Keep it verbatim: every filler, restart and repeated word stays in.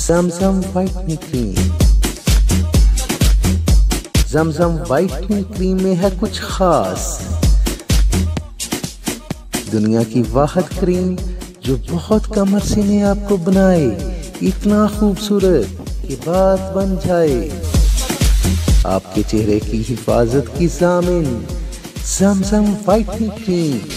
Zamzam whitening cream. Zamzam whitening cream में है कुछ खास, दुनिया की वाहिद क्रीम जो बहुत कम अरसे में आपको बनाए इतना खूबसूरत कि बात बन जाए। आपके चेहरे की हिफाजत की ज़ामिन ज़मज़म वाइटनिंग क्रीम।